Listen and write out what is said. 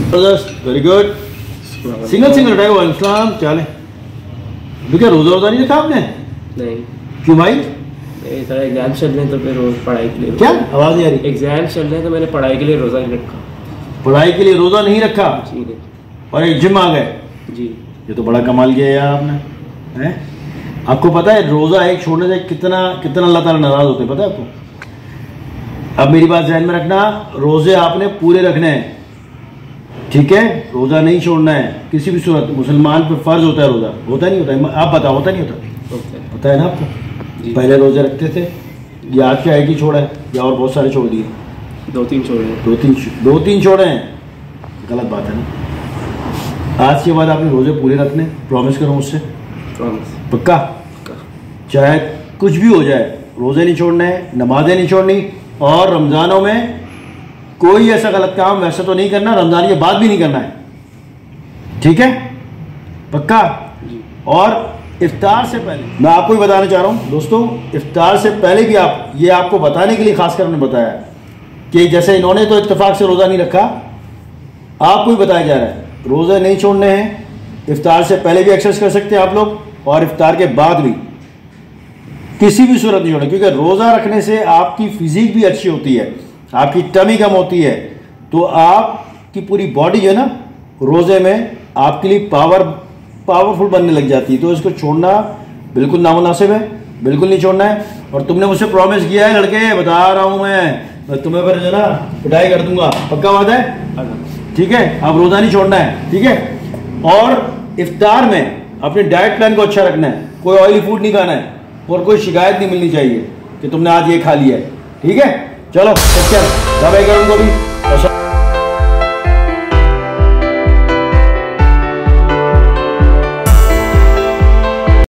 Very good. Single single उठाए। वालेकुम क्या है? क्या रोजा रोजा नहीं रखा आपने? नहीं। क्यों भाई? थोड़ा एग्जाम चल रहे हैं तो फिर रोज पढ़ाई के लिए। क्या आवाज नहीं आ रही? एग्जाम चल रहे हैं तो मैंने पढ़ाई के लिए रोजा नहीं रखा। पढ़ाई के लिए रोजा नहीं रखा? जी नहीं। और एक जिम आ गए? जी। ये तो बड़ा कमाल किया यार आपने, हैं? आपको पता है रोजा एक छोड़ने से कितना कितना अल्लाह ताला नाराज होते हैं, पता है आपको? अब मेरी बात ध्यान में रखना, रोजे आपने पूरे रखने हैं, ठीक है? रोजा नहीं छोड़ना है किसी भी सूरत। मुसलमान पर फर्ज होता है रोजा, होता नहीं होता है? आप बताओ, होता नहीं होता? पता है ना आपको? पहले रोजे रखते थे, ये आज क्या एक ही छोड़ा है या और बहुत सारे छोड़ दिए? दो तीन छोड़े। दो तीन छोड़े हैं, गलत बात है ना? आज के बाद आपने रोजे पूरे रखने, प्रॉमिस करो मुझसे। प्रॉमिस। पक्का? चाहे कुछ भी हो जाए, रोजे नहीं छोड़ने हैं, नमाजें नहीं छोड़नी, और रमजानों में कोई ऐसा गलत काम वैसे तो नहीं करना, रमजान के बाद भी नहीं करना है, ठीक है? पक्का? और इफ्तार से पहले मैं आपको ही बताना चाह रहा हूं दोस्तों, इफ्तार से पहले भी ये आपको बताने के लिए खासकर हमने बताया कि जैसे इन्होंने तो इत्तेफाक से रोजा नहीं रखा, आपको ही बताया जा रहा है रोजे नहीं छोड़ने हैं। इफ्तार से पहले भी एक्सरसाइज कर सकते हैं आप लोग, और इफ्तार के बाद भी किसी भी सूरत नहीं छोड़ना, क्योंकि रोजा रखने से आपकी फिजिक भी अच्छी होती है, आपकी टमी कम होती है, तो आपकी पूरी बॉडी जो है ना रोजे में आपके लिए पावरफुल बनने लग जाती है। तो इसको छोड़ना बिल्कुल नामुनासिब है, बिल्कुल नहीं छोड़ना है। और तुमने मुझसे प्रॉमिस किया है लड़के, बता रहा हूं मैं तुम्हें पर जो ना पिटाई कर दूंगा, पक्का बात है? ठीक है? अब रोजा नहीं छोड़ना है, ठीक है? और इफ्तार में अपने डाइट प्लान को अच्छा रखना है, कोई ऑयली फूड नहीं खाना है, और कोई शिकायत नहीं मिलनी चाहिए कि तुमने आज ये खा लिया है, ठीक है? चलो बाय बाय करूंगा भी।